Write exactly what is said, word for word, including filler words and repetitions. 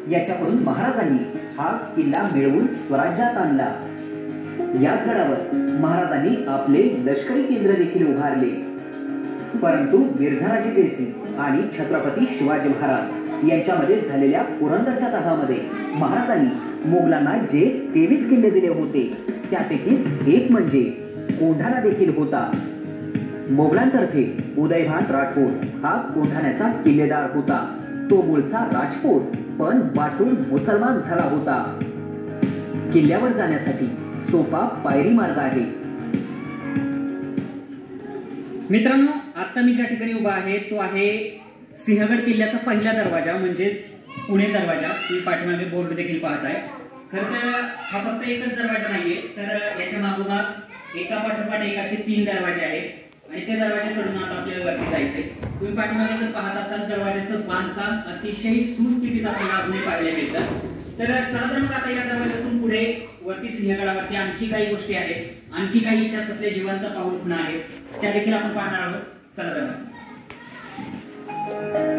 याच्याकडून महाराजांनी हा किल्ला मिळवून स्वराज्यात आणला। याच गडावर महाराजांनी आपले लष्करी केंद्र देखील उभारले। परंतु बिरझाराजे जयसिंग आणि छत्रपती शिवाजी महाराज यांच्यामध्ये झालेल्या पुरंदरच्या तहामध्ये महाराजांनी मोगलांना जे तेवीस किल्ले दिले होते त्यापैकीच एक म्हणजे कोंढाणा देखील होता। मोगलांतर्फे उदयभान राठोड हा कोंढाण्याचा किल्लेदार होता। तो मूळचा राजपूत पण वाटून मुसलमान झाला होता। किल्ल्यावर जाण्यासाठी सोपा पायरी मार्ग आहे। मित्रांनो, आता मी ज्या ठिकाणी उभा आहे तो आहे सिंहगड किल्ल्याचा पहिला दरवाजा म्हणजेच पुणे दरवाजा। तुम्ही पाठीमागे बोर्ड देखील पाहत आहे। खरं तर हा फक्त एकच दरवाजा नाहीये, तर याच्या मागोमाग एका पाठोपाठ एक असे तीन दरवाजे आहेत आणि ते दरवाजे चढून आता आपल्याला वरती जायचंय। तुम्ही पाठीमागे जर पाहत असाल दरवाजाचं बांधकाम अतिशय सुस्थितीत आपल्याला अजूनही पाहायला मिळतं। तर चला तर मग आता या दरवाजातून पुढे वरती सिंहगडावरती आणखी काही गोष्टी आहेत, आणखी काही इतिहासातले जिवंत पाऊल खुणा आहेत, त्या देखील आपण पाहणार आहोत। चला तर